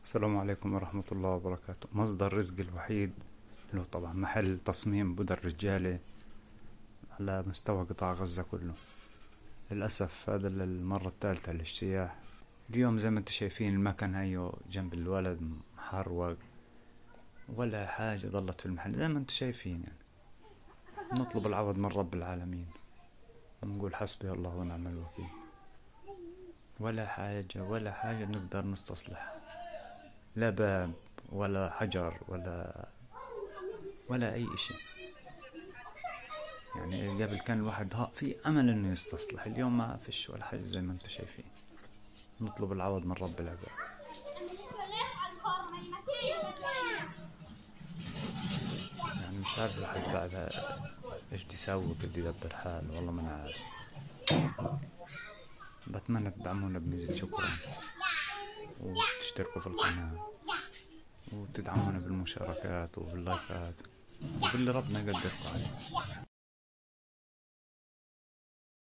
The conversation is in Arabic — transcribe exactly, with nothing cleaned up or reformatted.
السلام عليكم ورحمة الله وبركاته. مصدر رزقي الوحيد اللي هو طبعا محل تصميم بدل رجالي على مستوى قطاع غزة كله. للأسف هذا المرة الثالثة الاجتياح. اليوم زي ما انتم شايفين المكان هيو جنب الولد محروق، ولا حاجة ضلت في المحل زي ما انتم شايفين. يعني نطلب العوض من رب العالمين ونقول حسبي الله ونعم الوكيل. ولا حاجة ولا حاجة نقدر نستصلح، لا باب ولا حجر ولا ولا أي إشي. يعني قبل كان الواحد ها في أمل إنه يستصلح، اليوم ما فيش ولا حاجة زي ما انتم شايفين. نطلب العوض من رب العباد. يعني مش عارف الواحد بعدها ايش بدي يسوي، كيف بدي يدبر حاله، والله ما أنا عارف. بتمنى تدعمونا بميزة شكرا، وتشتركوا في القناة، وتدعمونا بالمشاركات وباللايكات وباللي ربنا يقدركم عليه.